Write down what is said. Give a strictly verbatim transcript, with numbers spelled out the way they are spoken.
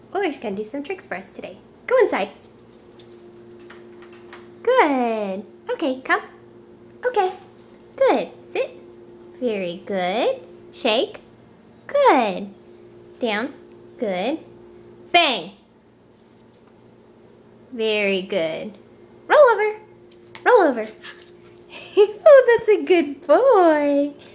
Euler's gonna do some tricks for us today. Go inside. Good. Okay, come. Okay. Good. Sit. Very good. Shake. Good. Down. Good. Bang. Very good. Roll over. Roll over. Oh, that's a good boy.